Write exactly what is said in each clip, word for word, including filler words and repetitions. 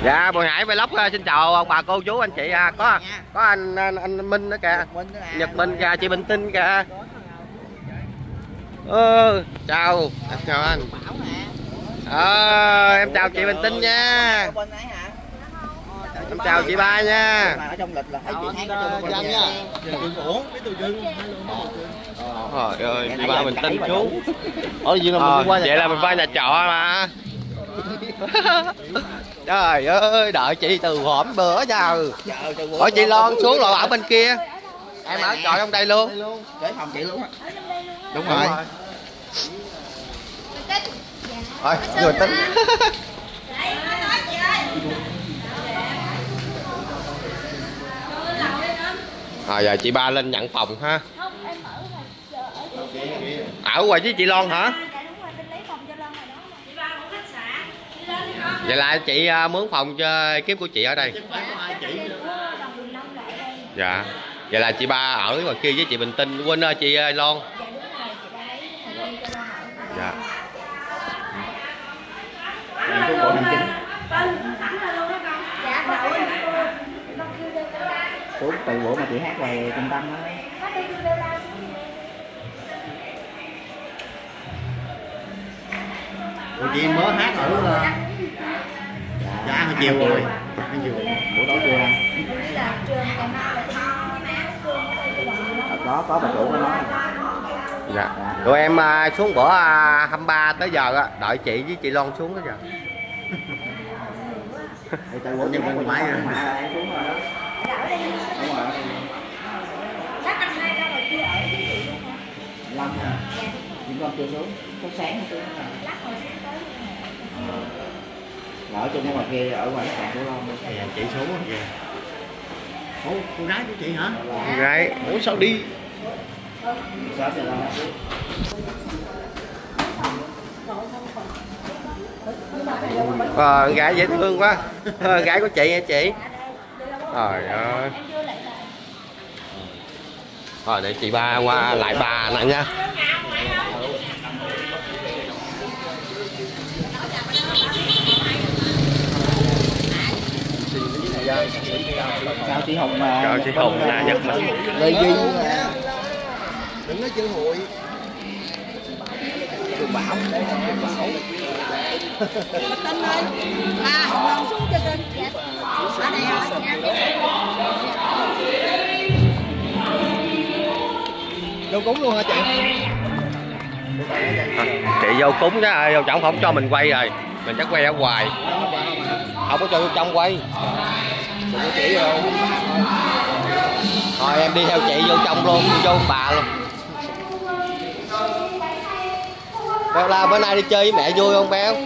Dạ, Bùi Hải Vlog xin chào ông bà cô chú anh chị. À, có có anh, anh anh Minh nữa kìa, Nhật Minh kìa, chị Bình Tinh kìa. Ừ, chào, em chào anh. À, em chào chị Bình Tinh nha. Em chào chị Ba nha. Ở trong lịch là thấy chị Tháng nha. Trời ơi, chị Ba Bình Tinh chú. Ủa gì À, vậy là mình qua nhà trọ mà. Trời ơi, đợi chị từ hổm bữa giờ. Hỏi chị Loan xuống lò ở bên kia. Em ở trọ trong đây luôn. Để phòng chị luôn á. Đúng rồi. Thôi, người tính. Rồi giờ chị Ba lên nhận phòng ha. Ở ngoài với chị Loan hả? Vậy là chị mướn phòng cho kiếp của chị ở đây. Dạ. Vậy là chị Ba ở ngoài kia với chị Bình Tinh. Quên ơi chị Loan. Dạ. Xuống từ bữa mà chị hát về trung tâm đó. Ủa chị mới hát ở dạ hồi chiều rồi. Bữa đó chưa ăn. Có có bà chủ của nó. Dạ. Tụi em uh, xuống bữa uh, hai mươi ba tới giờ á, đợi chị với chị Loan xuống tới giờ. Thì tại bữa nhân viên máy rồi mà em xuống rồi đó. Đúng rồi. Lát anh hai đâu rồi kia ở với chị luôn hả? Lâm hả? Những con chưa xuống, có sáng không xuống. Lát hồi sáng tới. Là ở chung ở ngoài kia, ở ngoài khách sạn của Long. Thì chị xuống á kìa. Ủa, con gái của chị hả? Con gái. Ủa sao đi? Sao giờ Long? Ờ, con gái dễ thương quá. Ờ, gái của chị hả chị? Trời ơi. Rồi để chị Ba qua lại bà nè nha. Chào chị Hồng mà. Chào chị Hồng là Nhật Minh. Lê Duy. Đừng nói chữ hội. Trường Bảo. Bảo. Tên ơi. À, Hồng xuống cho tên. Ở đây hả? Vô cúng luôn hả chị? À, chị vô cúng đó, vô trọng không cho mình quay rồi. Mình chắc quay ở ngoài. Không có cho vô trong quay. Chị rồi. Thôi em đi theo chị vô trong luôn, vô ông bà luôn. Béo la bữa nay đi chơi với mẹ vui không Béo?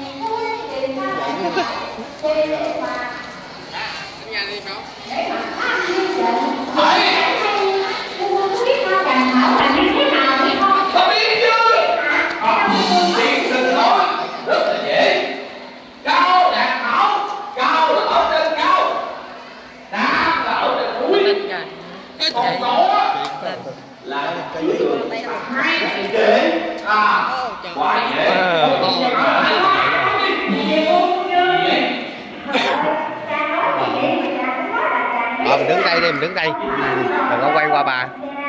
Ờ, mình đứng đây đi, mình đứng đây. Đừng có quay qua bà.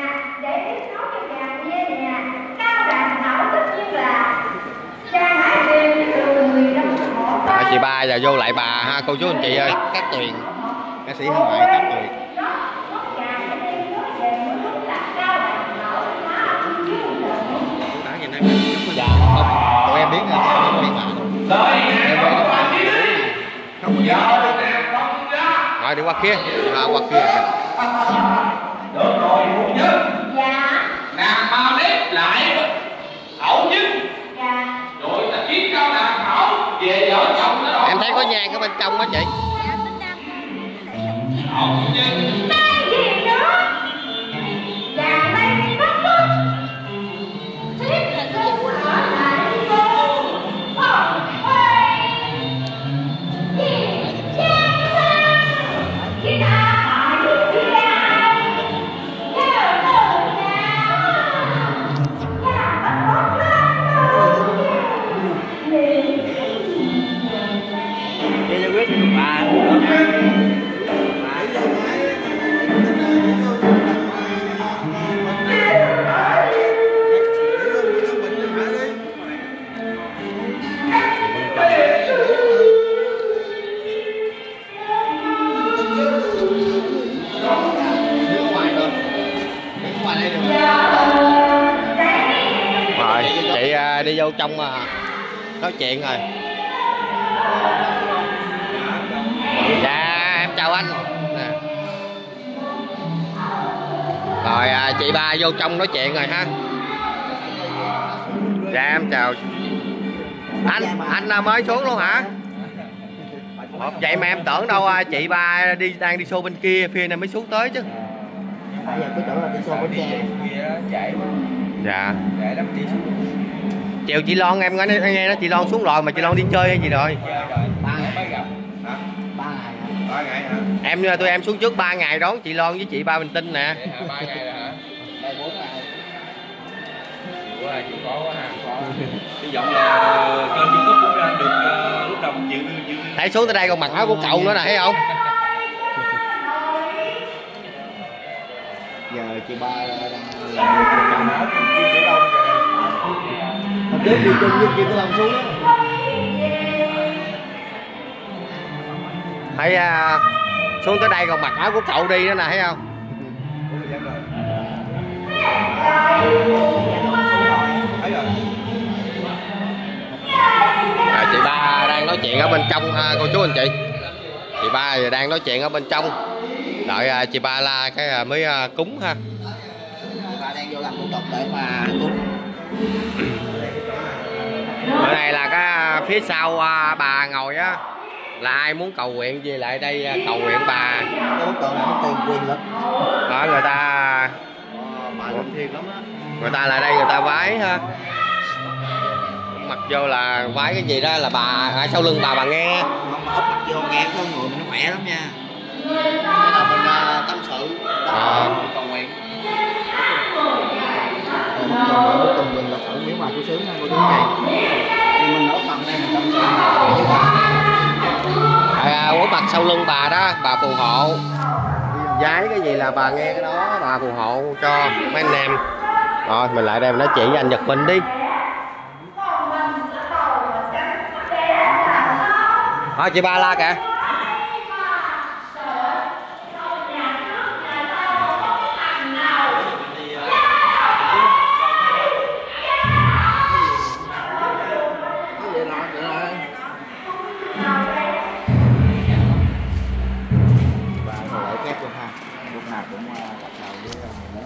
À, chị Ba giờ vô lại bà ha cô chú anh chị ơi. Cát Tuyền. Ca sĩ hải ngoại Cát Tuyền. Dạ, không. Tụi em biết là em biết bạn. Không có gì. Rồi đi qua kia, à, qua kia. Được rồi phụ nhân. Dạ. Nàng mau nếp lại ẩu nhất. Dạ. Rồi ta kiếm cao nàng hảo về vợ chồng đó rồi. Em thấy có nhang ở bên trong đó chị. Dạ, tính nam. Ẩu nhân. Cái gì nữa? Dạ, đây bắt bắt. Thiết là cái gì quá hả? Chị giải quyết cho bà Rồi chị à, đi vô trong mà nói chuyện rồi. Dạ em chào anh. Nè. Rồi à, chị ba vô trong nói chuyện rồi ha. Dạ em chào anh. Anh à, mới xuống luôn hả? Vậy mà em tưởng đâu à, chị ba đi đang đi show bên kia, phía này mới xuống tới chứ. Bây giờ cứ tưởng là đi show bên kia. Dạ. Chiều chị Loan em nghe, nghe nói chị Loan xuống rồi mà chị Loan đi chơi hay gì rồi? Ba ngày mới gặp. Hả? Ba ngày hả? Ba ngày hả? Em tụi em xuống trước ba ngày đón chị Loan với chị Ba Bình Tinh nè. Ba ngày rồi hả? Đây bốn ngày. Quá à, chịu khó quá ha. Hy vọng là kênh YouTube của anh được uh, lúc đầu cũng chịu chịu. Thấy xuống tới đây còn mặc áo của cậu nữa nè, thấy không? Giờ chị ba đang làm áo Kim Tử Long kìa. Hôm trước đi chung với Kim Tử Long xuống á. Thấy à, xuống tới đây còn mặc áo của cậu đi nữa nè, thấy không? À, chị ba đang nói chuyện ở bên trong ha, cô chú anh chị. Chị ba đang nói chuyện ở bên trong. Đợi à, chị ba la cái à, mới à, cúng ha. Bà đang vô làm thủ tục để mà cúng. Bữa này là cái phía sau à, bà ngồi á, là ai muốn cầu nguyện gì lại đây à, cầu nguyện bà. Cái bức tượng này nó tiền quyền lực. Đó, người ta Bà làm thiền lắm á. người ta lại đây người ta vái ha. Mặc vô là vái cái gì đó là bà ở sau lưng bà bà nghe. Không mà ốc mặt vô nghe con người mình nó khỏe lắm nha. Cái đầu mình uh, tâm sự, À. cầu nguyện. Bức tượng quyền lực ở miếng ngoài của sướng nha cô chú này. Thì mình ở phần đây mình tâm sự. À, ở mặt sau lưng bà đó, bà phù hộ. Vái cái gì là bà nghe cái đó, bà phù hộ cho mấy anh em. Rồi mình lại đây mình nói chuyện với anh Nhật Minh đi. Thôi chị ba la kìa. Và lại phép luôn ha. Lúc nào cũng bắt đầu với